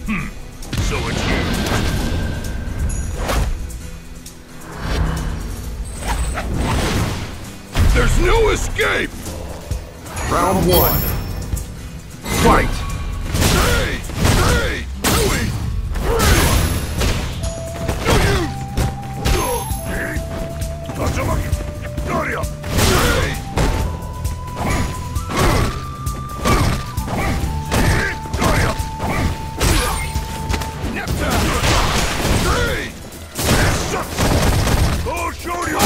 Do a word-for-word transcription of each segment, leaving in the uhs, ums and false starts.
Hmm. So it's you. There's no escape! Round one. Fight! Hey! Hey! Louie! No use! Gloria! Hey! Gloria! Nepta! Hey! I'll show you!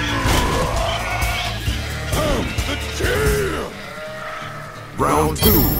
Round two.